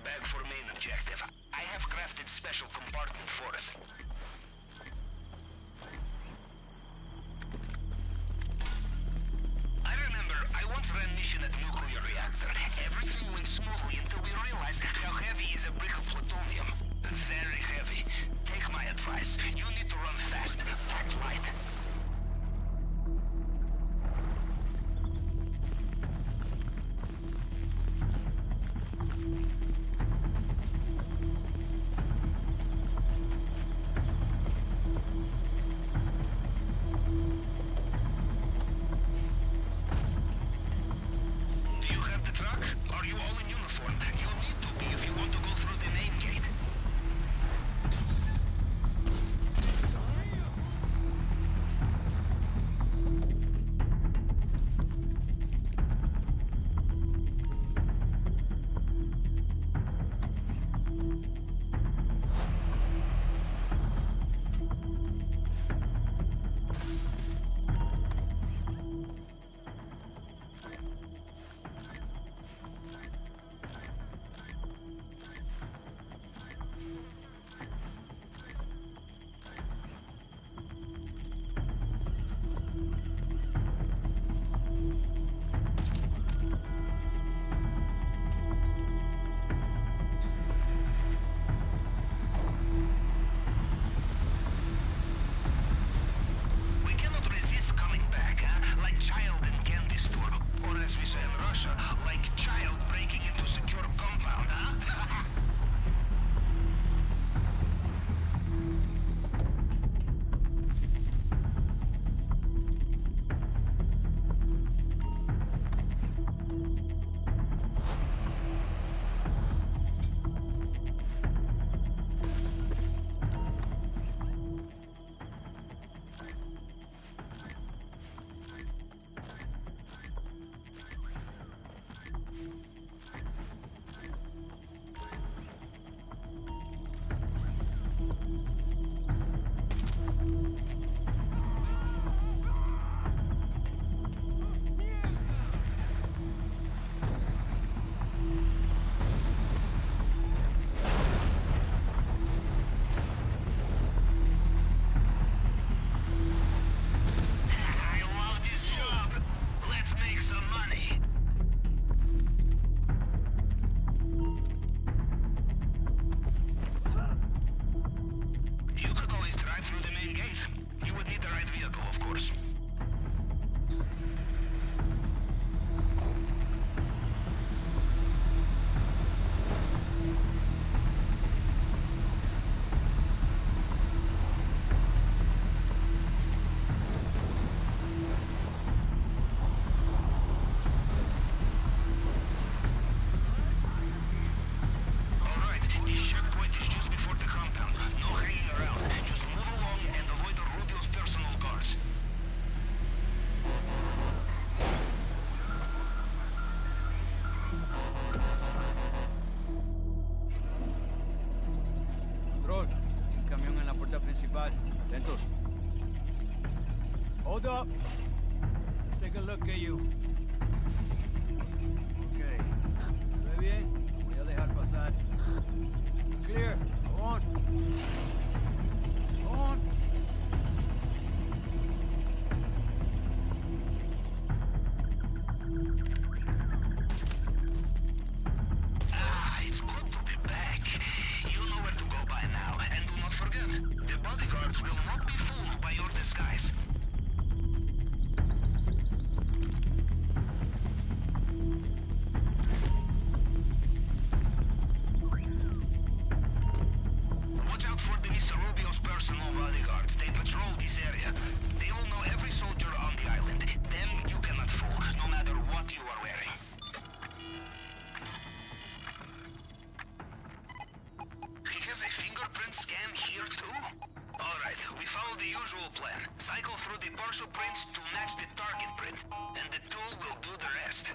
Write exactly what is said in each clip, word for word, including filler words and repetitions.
bag for main objective. I have crafted special compartment for us. I remember I once ran mission at the nuclear reactor. Everything went smoothly until we realized how heavy is a brick of plutonium. Very heavy. Take my advice. You need to run fast. Pack light. Atentos. Hold up. Let's take a look at you. Okay. ¿Se ve bien? Voy a dejar pasar. Clear. Go on. Go on. Ah, it's good to be back. You know where to go by now. And do not forget, the bodyguards will not be fooled by your disguise. Watch out for the Mister Rubio's personal bodyguards. They patrol this area. They will know every soldier on the island. Them you cannot fool, no matter what you are wearing. He has a fingerprint scan here too? Alright, we follow the usual plan. Cycle through the partial prints to match the target print, and the tool will do the rest.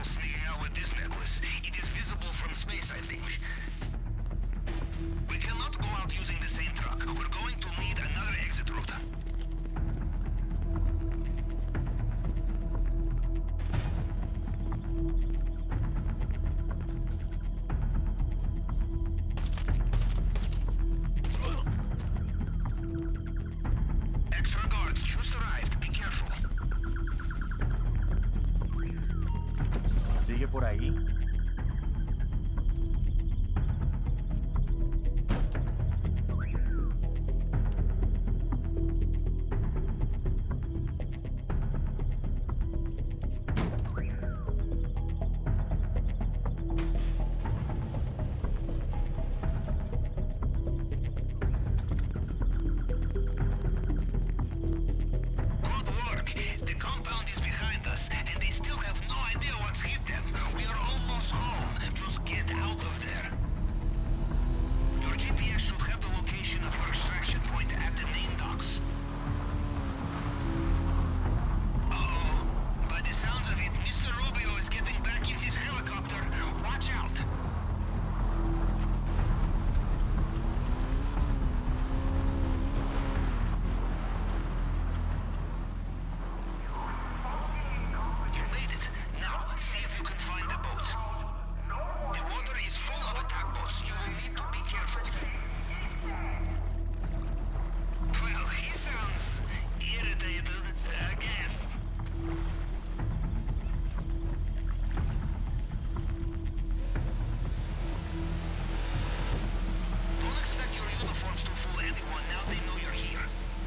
sneaking out with this necklace. It is visible from space, I think. We cannot go out using the same truck. We're going to need another exit route. Extra guards just arrived. Be careful. Sigue por ahí. Good work. The compound is behind us, and they still have no idea what's hit them. We are almost home. Just get out of there. Your G P S should have the location of your extraction point at the main docks. Uh-oh. By the sounds of it, Mister Rubio is getting back in his helicopter. Watch out. You made it. Now, see if you can find the boat. The water is full of attack boats. You will need to be careful. Well, he sounds irritated again. Don't expect your uniforms to fool anyone now they know you're here.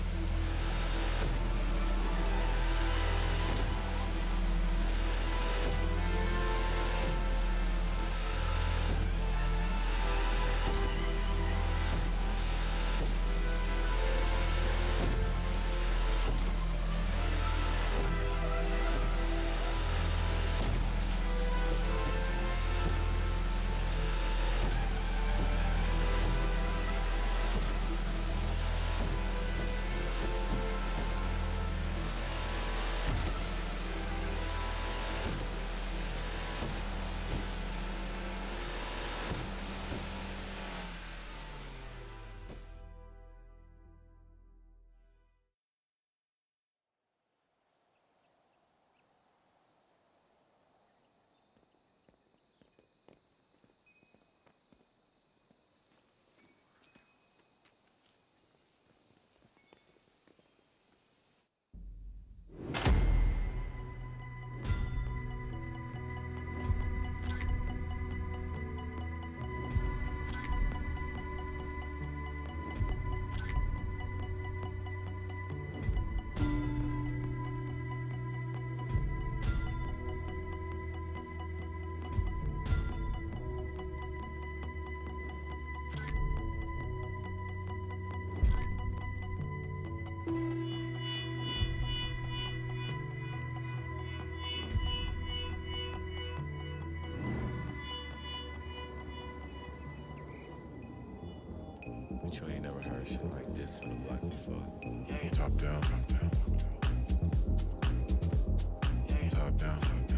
I'm sure you ain't never heard shit like this from the block before. Top down, top down, top down. Top down, top down.